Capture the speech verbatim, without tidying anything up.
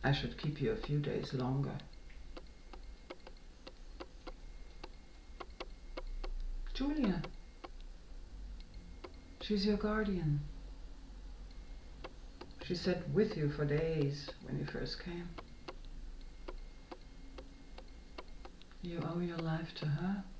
I should keep you a few days longer. Julia. She's your guardian. She sat with you for days when you first came. You owe your life to her.